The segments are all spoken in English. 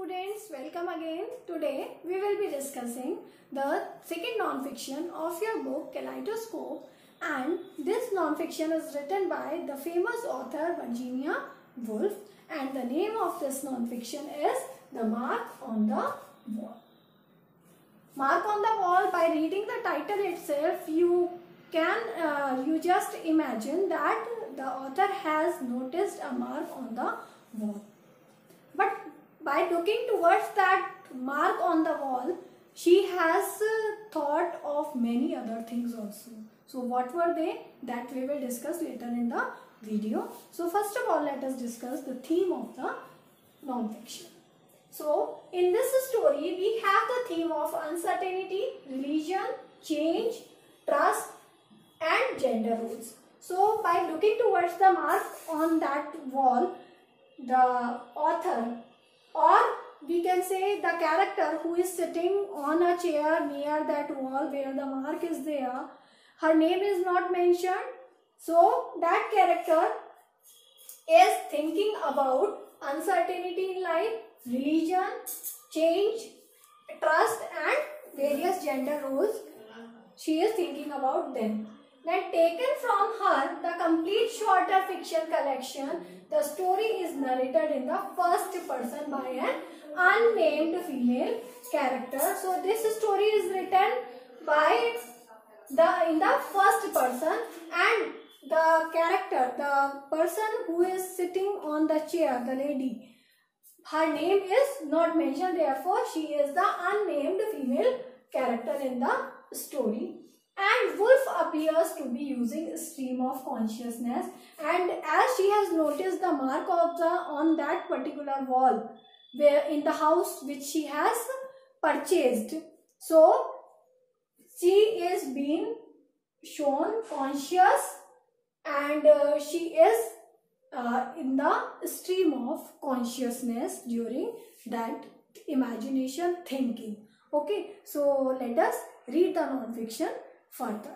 students, welcome again. Today we will be discussing the second non-fiction of your book Kaleidoscope, and this non-fiction is written by the famous author Virginia Woolf, and the name of this non-fiction is The Mark on the Wall. Mark on the Wall, by reading the title itself, you just imagine that the author has noticed a mark on the wall. But by looking towards that mark on the wall, she has thought of many other things also. So what were they? That we will discuss later in the video. So first of all, let us discuss the theme of the non-fiction. So in this story, we have the theme of uncertainty, religion, change, trust and gender roles. So by looking towards the mark on that wall, the author, or we can say the character who is sitting on a chair near that wall where the mark is there, her name is not mentioned. So that character is thinking about uncertainty in life, religion, change, trust and various gender roles. She is thinking about them. Then, taken from her, the complete shorter fiction collection, the story is narrated in the first person by an unnamed female character. So this story is written by in the first person, and the character, the person who is sitting on the chair, the lady, her name is not mentioned, therefore she is the unnamed female character in the story. And Woolf appears to be using stream of consciousness, and as she has noticed the mark of on that particular wall where in the house which she has purchased, so she is being shown conscious, and she is in the stream of consciousness during that imagination thinking. Okay, so let us read the non-fiction further.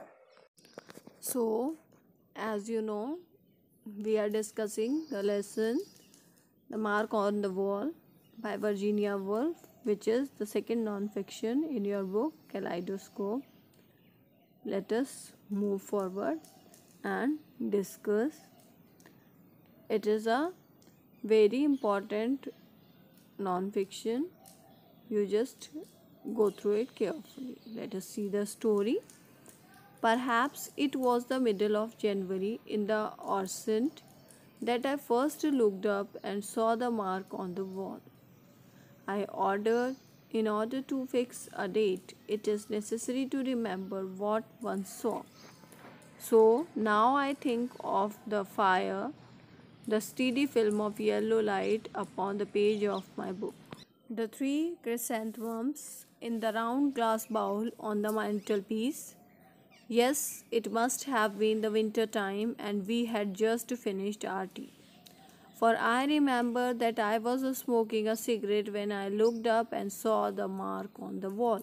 So, as you know, we are discussing the lesson The Mark on the Wall by Virginia Woolf, which is the second non-fiction in your book Kaleidoscope. Let us move forward and discuss. It is a very important non-fiction. You just go through it carefully. Let us see the story. Perhaps it was the middle of January in the Orient that I first looked up and saw the mark on the wall. I ordered, in order to fix a date, it is necessary to remember what one saw. So now I think of the fire, the steady film of yellow light upon the page of my book, the 3 chrysanthemums in the round glass bowl on the mantelpiece. Yes, it must have been the winter time, and we had just finished our tea. For I remember that I was smoking a cigarette when I looked up and saw the mark on the wall.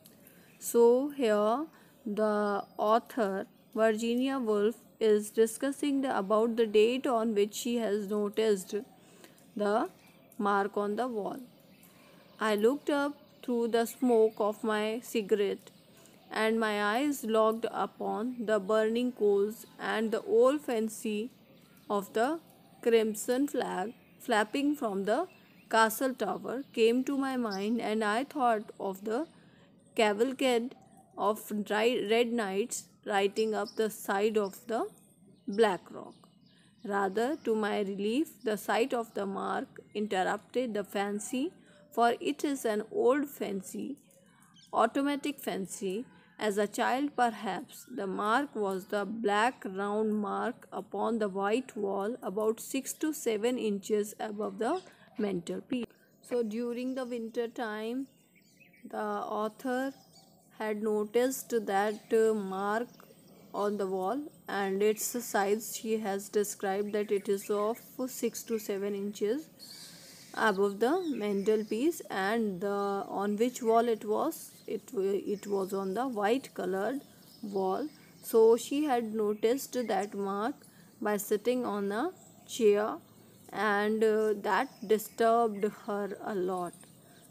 So here the author Virginia Woolf is discussing about the date on which she has noticed the mark on the wall. I looked up through the smoke of my cigarette, and my eyes locked upon the burning coals, and the old fancy of the crimson flag flapping from the castle tower came to my mind, and I thought of the cavalcade of red knights riding up the side of the Black Rock. Rather, to my relief, the sight of the mark interrupted the fancy, for it is an old fancy, automatic fancy. As a child, perhaps, the mark was the black round mark upon the white wall about 6 to 7 inches above the mantelpiece. So during the winter time, the author had noticed that mark on the wall, and its size she has described that it is of 6 to 7 inches above the mantelpiece, and on which wall it was. It was on the white colored wall. So she had noticed that mark by sitting on a chair, and that disturbed her a lot.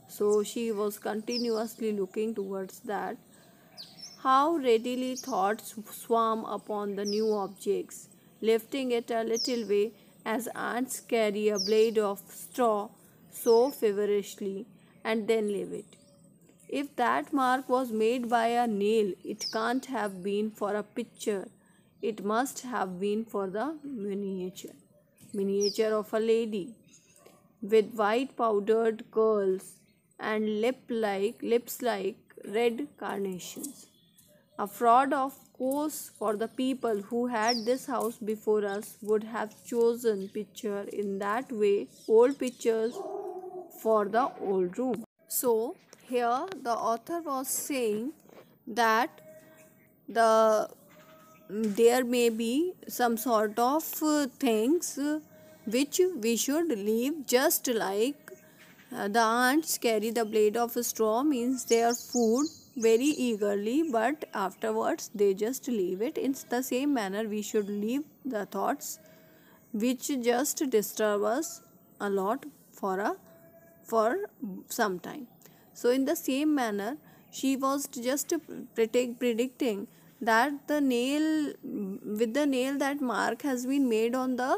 So she was continuously looking towards that. How readily thoughts swarm upon the new objects, lifting it a little way as ants carry a blade of straw so feverishly and then leave it. If that mark was made by a nail, it can't have been for a picture. It must have been for the miniature. Miniature of a lady with white powdered curls and lips like red carnations. A fraud, of course, for the people who had this house before us would have chosen picture in that way, old pictures for the old room. So here the author was saying that the there may be some sort of things which we should leave, just like the ants carry the blade of straw, means their food very eagerly, but afterwards they just leave it. In the same manner we should leave the thoughts which just disturb us a lot for some time. So in the same manner she was just predicting that the nail, with the nail, that mark has been made on the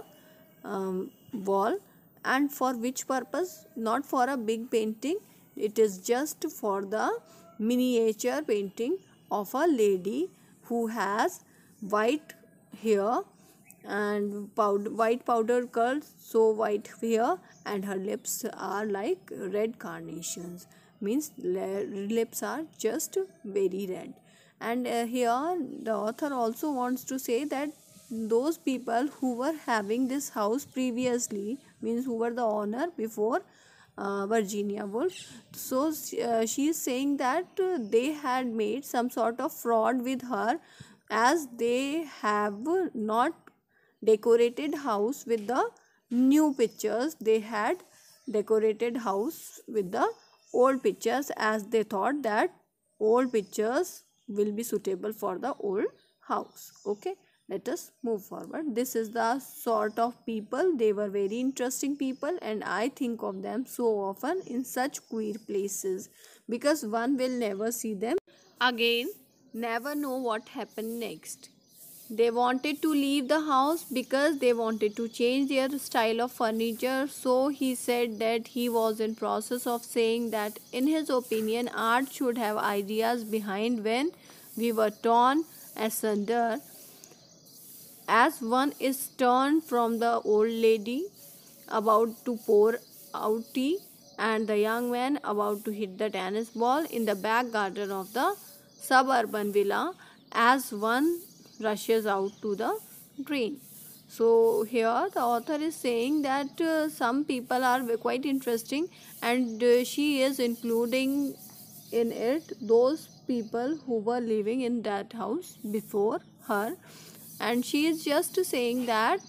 wall, and for which purpose? Not for a big painting, it is just for the miniature painting of a lady who has white hair and white powder curls, so white hair, and her lips are like red carnations, means lips are just very red. And here the author also wants to say that those people who were having this house previously, means who were the owner before Virginia Woolf, so she is saying that they had made some sort of fraud with her, as they have not decorated house with the new pictures, they had decorated house with the old pictures, as they thought that old pictures will be suitable for the old house. Okay, let us move forward. This is the sort of people, they were very interesting people, and I think of them so often in such queer places, because one will never see them again, never know what happened next. They wanted to leave the house because they wanted to change their style of furniture. So he said that he was in process of saying that in his opinion art should have ideas behind when we were torn asunder, as one is turned from the old lady about to pour out tea and the young man about to hit the tennis ball in the back garden of the suburban villa, as one rushes out to the drain. So here the author is saying that some people are quite interesting, and she is including in it those people who were living in that house before her, and she is just saying that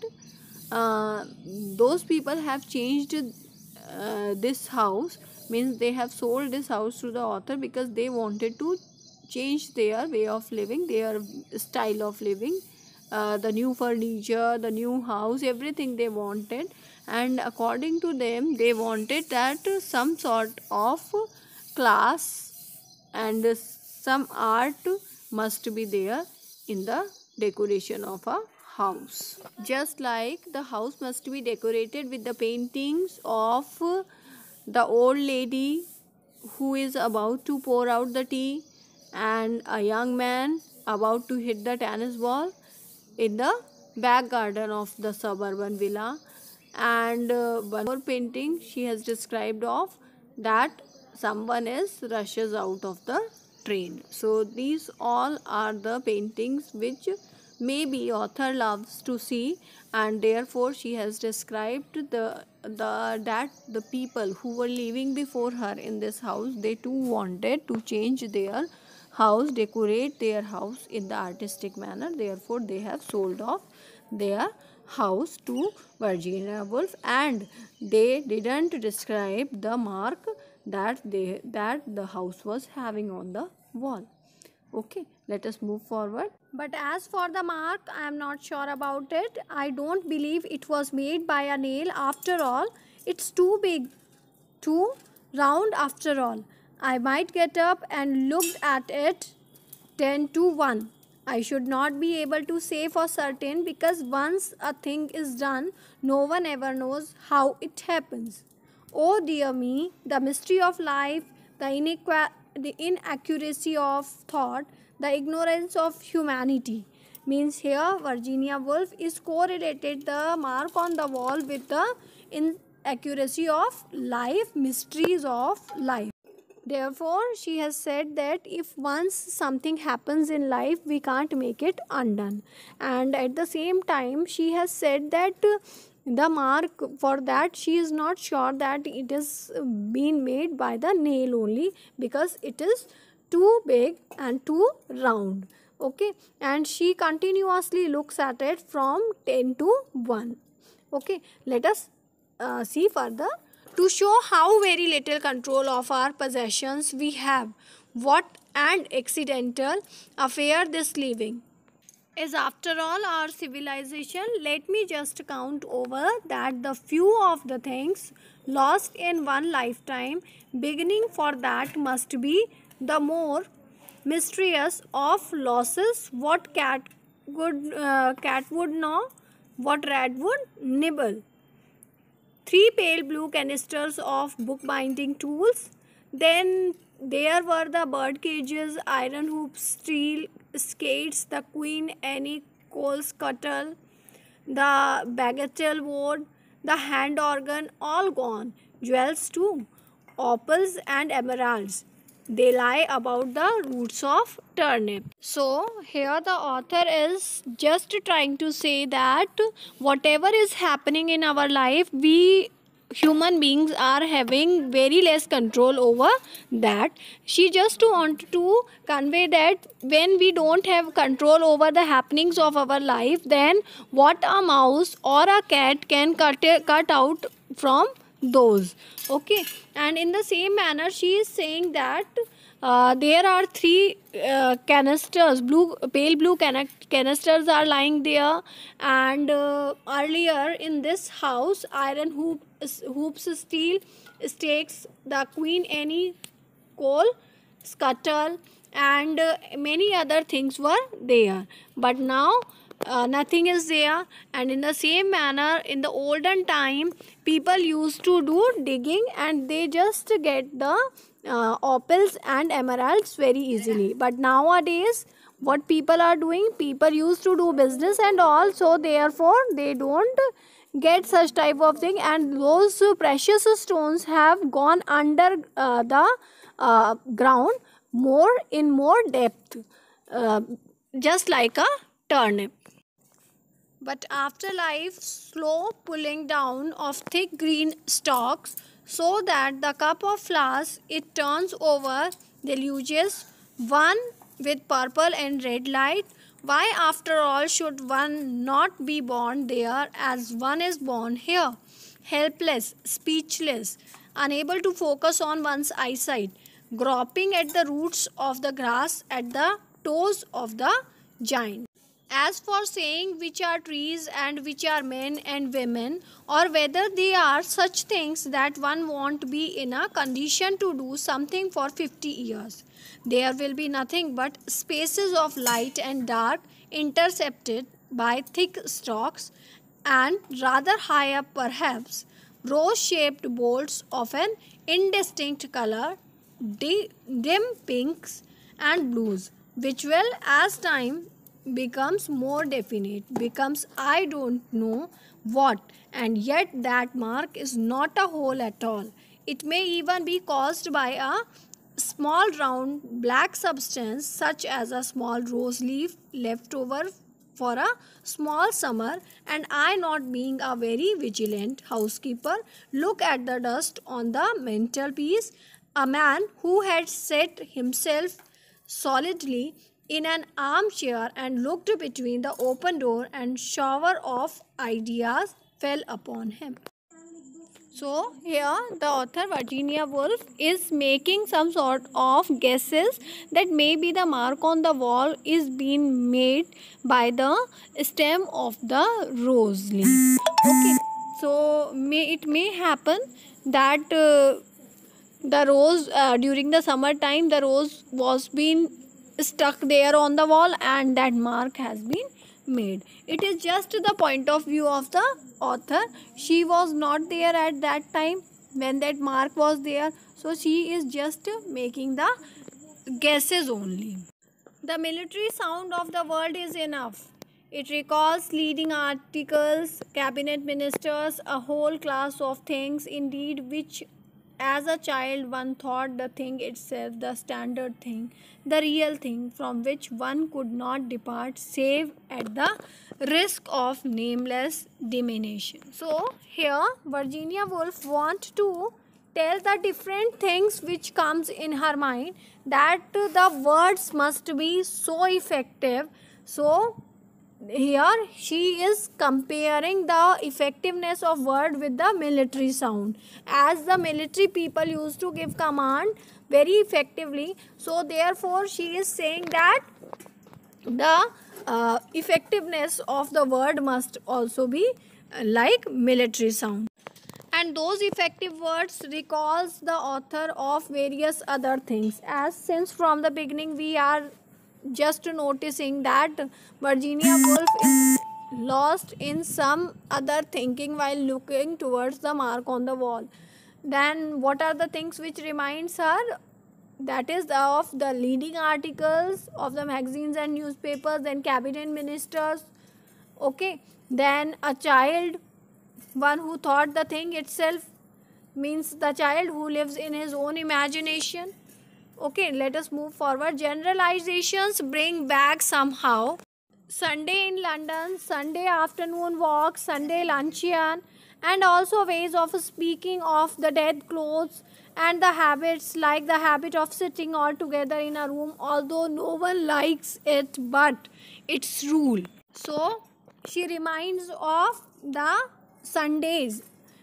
those people have changed this house, means they have sold this house to the author because they wanted to change their way of living, their style of living, the new furniture, the new house, everything they wanted. And according to them, they wanted that some sort of class and some art must be there in the decoration of a house. Just like the house must be decorated with the paintings of the old lady who is about to pour out the tea and a young man about to hit the tennis ball in the back garden of the suburban villa. And one more painting she has described of that someone is rushes out of the train. So these all are the paintings which maybe author loves to see, and therefore she has described that the people who were living before her in this house, they too wanted to change their house, decorate their house in the artistic manner. Therefore they have sold off their house to Virginia Woolf, and they didn't describe the mark that the house was having on the wall. Okay, let us move forward. But as for the mark, I am not sure about it. I don't believe it was made by a nail. After all, it's too big to round after all. I might get up and looked at it 10 to 1. I should not be able to say for certain because once a thing is done, no one ever knows how it happens. Oh dear me, the mystery of life, the inaccuracy of thought, the ignorance of humanity. Means here Virginia Woolf is correlated the mark on the wall with the inaccuracy of life, mysteries of life. Therefore, she has said that if once something happens in life, we can't make it undone. And at the same time, she has said that the mark for that, she is not sure that it is been made by the nail only, because it is too big and too round. Okay, and she continuously looks at it from 10 to 1. Okay, let us see further. To show how very little control of our possessions we have, what an accidental affair this living is after all our civilization. Let me just count over that the few of the things lost in one lifetime, beginning for that must be the more mysterious of losses. What cat would gnaw, what rat would nibble. 3 pale blue canisters of bookbinding tools. Then there were the bird cages, iron hoops, steel skates, the Queen Anne coal scuttle, the bagatelle board, the hand organ, all gone. Jewels too, opals and emeralds. They lie about the roots of turnip. So here the author is just trying to say that whatever is happening in our life, we human beings are having very less control over that. She just want to convey that when we don't have control over the happenings of our life, then what a mouse or a cat can cut out from those. Okay, and in the same manner she is saying that there are 3 canisters, pale blue canisters are lying there, and earlier in this house iron hoops, steel stakes, the Queen Anne coal scuttle, and many other things were there, but now nothing is there. And in the same manner, in the olden time, people used to do digging and they just get the opals and emeralds very easily. But nowadays, what people are doing, people used to do business and all, so therefore they don't get such type of thing, and those precious stones have gone under the ground more depth, uh, just like a turnip. But after life, slow pulling down of thick green stalks, so that the cup of flowers it turns over, deluges one with purple and red light. Why, after all, should one not be born there as one is born here? Helpless, speechless, unable to focus on one's eyesight, groping at the roots of the grass, at the toes of the giant. As for saying which are trees and which are men and women, or whether they are such things that one won't be in a condition to do something for 50 years, there will be nothing but spaces of light and dark intercepted by thick stalks, and rather high up perhaps, rose shaped bolts of an indistinct color, dim pinks and blues, which will, as time becomes more definite, becomes I don't know what, and yet that mark is not a hole at all. It may even be caused by a small round black substance, such as a small rose leaf left over for a small summer, and I, not being a very vigilant housekeeper, look at the dust on the mantelpiece. A man who had set himself solidly in an armchair and looked between the open door, and shower of ideas fell upon him. So here the author Virginia Woolf is making some sort of guesses that maybe the mark on the wall is being made by the stem of the rose leaf. Okay, so it may happen that the rose during the summer time, the rose was been stuck there on the wall, and that mark has been made. It is just the point of view of the author. She was not there at that time when that mark was there, so she is just making the guesses only. The military sound of the word is enough. It recalls leading articles, cabinet ministers, a whole class of things, indeed, which as a child one thought the thing itself, the standard thing, the real thing from which one could not depart save at the risk of nameless diminution. So, here Virginia Woolf wants to tell the different things which comes in her mind, that the words must be so effective. So here she is comparing the effectiveness of word with the military sound, as the military people used to give command very effectively, so therefore she is saying that the effectiveness of the word must also be like military sound. And those effective words recalls the author of various other things, as since from the beginning we are just noticing that Virginia Woolf is lost in some other thinking while looking towards the mark on the wall. Then what are the things which reminds her? That is of the leading articles of the magazines and newspapers, then cabinet ministers, okay, then a child, one who thought the thing itself, means the child who lives in his own imagination. Okay, let us move forward. Generalizations bring back somehow Sunday in London, Sunday afternoon walk, Sunday luncheon, and also ways of speaking of the dead clothes and the habits, like the habit of sitting all together in a room, although no one likes it, but it's rule. So she reminds of the Sundays.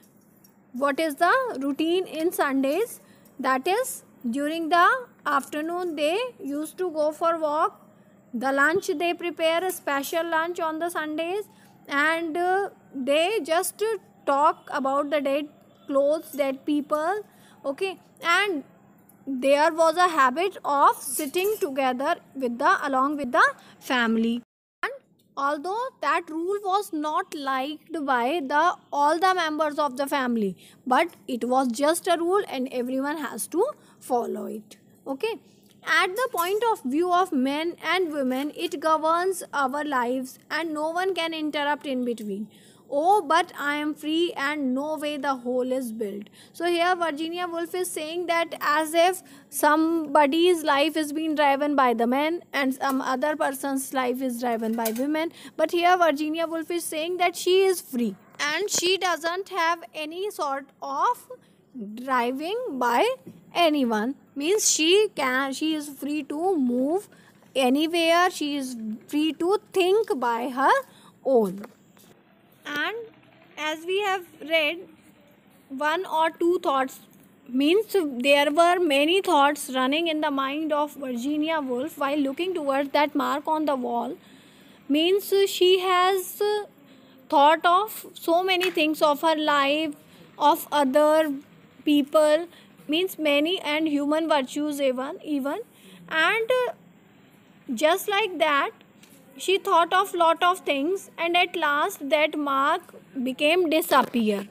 What is the routine in Sundays? That is, during the afternoon they used to go for walk. The lunch, they prepare a special lunch on the Sundays, and they just talk about the dead clothes, dead people, okay. And there was a habit of sitting together with the along with the family. And although that rule was not liked by the all the members of the family, but it was just a rule and everyone has to follow it, okay. At the point of view of men and women, it governs our lives and no one can interrupt in between. Oh, but I am free and no way the whole is built. So here Virginia Woolf is saying that as if somebody's life is being driven by the men and some other person's life is driven by women. But here Virginia Woolf is saying that she is free and she doesn't have any sort of driving by anyone, means she is free to move anywhere, she is free to think by her own. And as we have read, one or two thoughts, means there were many thoughts running in the mind of Virginia Woolf while looking towards that mark on the wall, means she has thought of so many things of her life, of other people, means many, and human virtues even. And just like that she thought of lot of things, and at last that mark became disappear.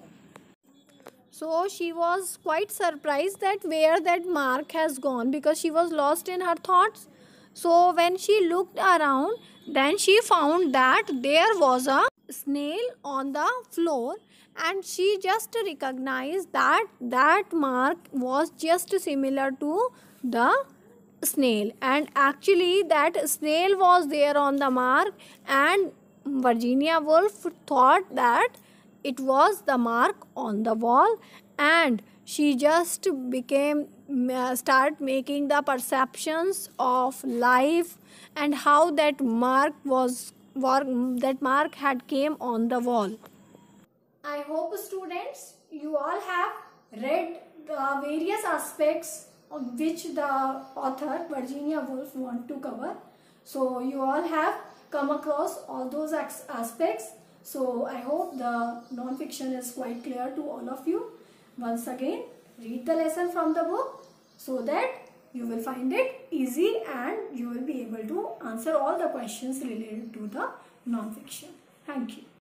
So she was quite surprised that where that mark has gone, because she was lost in her thoughts. So when she looked around, then she found that there was a snail on the floor, and she just recognized that that mark was just similar to the snail, and actually that snail was there on the mark, and Virginia Woolf thought that it was the mark on the wall, and she just became start making the perceptions of life and how that mark that mark had came on the wall. I hope students you all have read the various aspects on which the author Virginia Woolf want to cover. So you all have come across all those aspects. So I hope the non-fiction is quite clear to all of you. Once again, read the lesson from the book so that you will find it easy and you will be able to answer all the questions related to the non-fiction. Thank you.